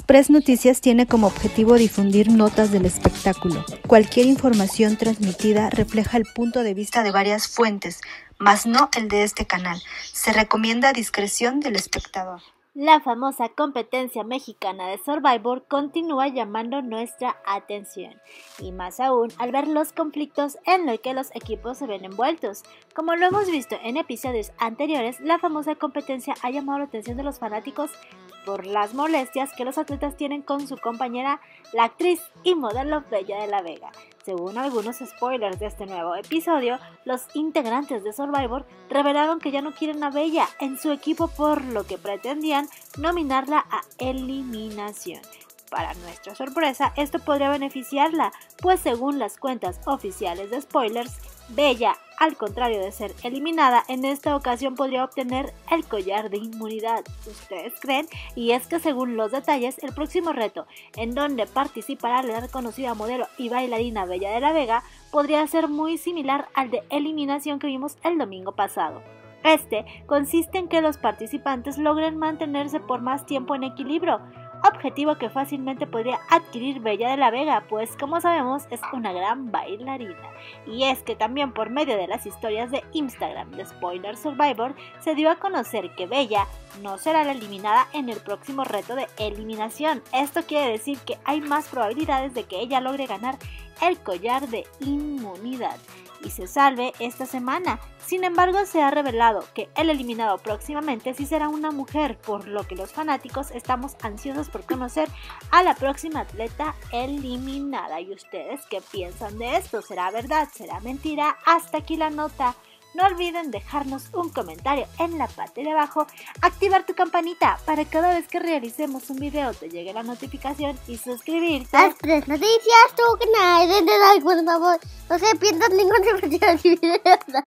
Express Noticias tiene como objetivo difundir notas del espectáculo. Cualquier información transmitida refleja el punto de vista de varias fuentes, mas no el de este canal. Se recomienda discreción del espectador. La famosa competencia mexicana de Survivor continúa llamando nuestra atención, y más aún al ver los conflictos en los que los equipos se ven envueltos. Como lo hemos visto en episodios anteriores, la famosa competencia ha llamado la atención de los fanáticos por las molestias que los atletas tienen con su compañera, la actriz y modelo Bella de la Vega. Según algunos spoilers de este nuevo episodio, los integrantes de Survivor revelaron que ya no quieren a Bella en su equipo, por lo que pretendían nominarla a eliminación. Para nuestra sorpresa, esto podría beneficiarla, pues según las cuentas oficiales de spoilers, Bella, al contrario de ser eliminada, en esta ocasión podría obtener el collar de inmunidad. ¿Ustedes creen? Y es que según los detalles, el próximo reto, en donde participará la reconocida modelo y bailarina Bella de la Vega, podría ser muy similar al de eliminación que vimos el domingo pasado. Este consiste en que los participantes logren mantenerse por más tiempo en equilibrio, objetivo que fácilmente podría adquirir Bella de la Vega, pues como sabemos es una gran bailarina. Y es que también por medio de las historias de Instagram de Spoiler Survivor se dio a conocer que Bella no será la eliminada en el próximo reto de eliminación. Esto quiere decir que hay más probabilidades de que ella logre ganar el collar de inmunidad y se salve esta semana. Sin embargo, se ha revelado que el eliminado próximamente sí será una mujer, por lo que los fanáticos estamos ansiosos por conocer a la próxima atleta eliminada. ¿Y ustedes qué piensan de esto? ¿Será verdad? ¿Será mentira? Hasta aquí la nota. No olviden dejarnos un comentario en la parte de abajo, activar tu campanita para que cada vez que realicemos un video te llegue la notificación y suscribirte. Express Noticias, tu canal, por favor, no se pierdan ningún video.